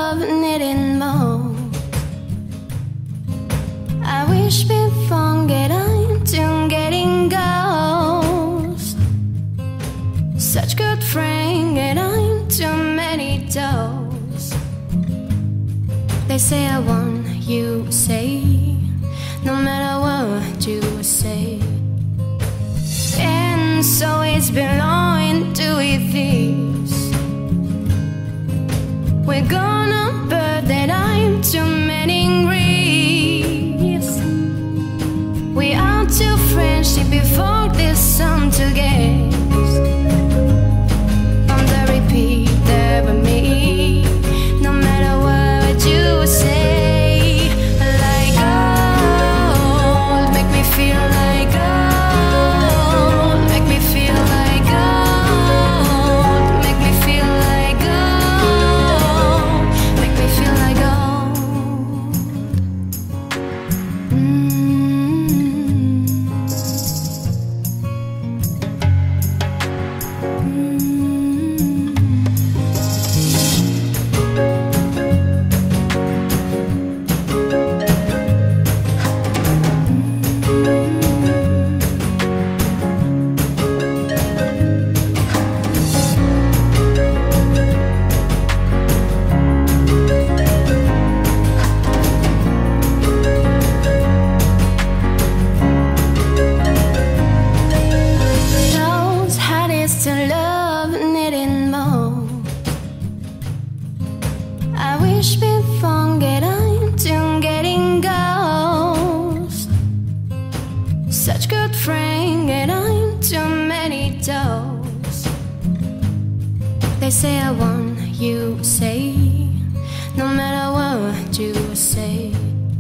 love needing more. I wish before getting to getting ghost. Such good friend getting too many toes. They say I want you say, no matter what you say. And so it's belonging to this. We're gonna burn that I'm too many reefs. We are too friendship before this song to get on the repeat there with me. No matter what you say, like gold, make me feel like gold, make me feel like gold, make me feel like gold, make me feel like gold. To love needing more. I wish before getting to getting ghost. Such good friend getting too many toes. They say I want you say, no matter what you say.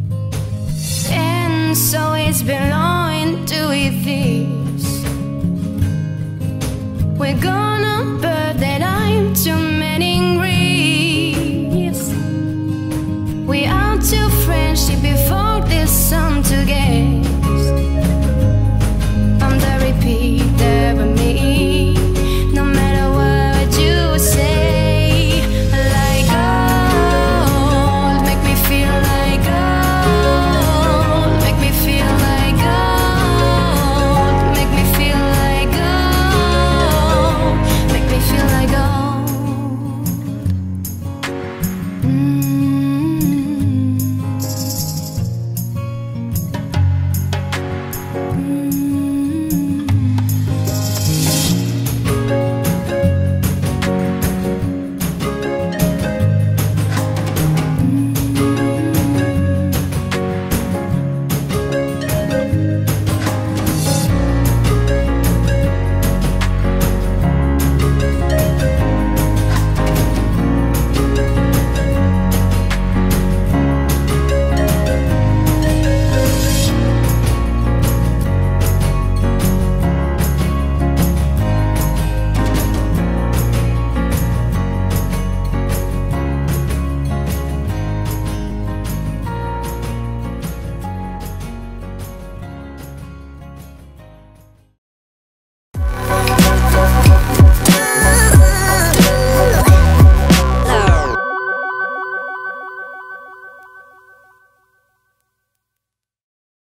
And so it's belonging to this. We're gonna burn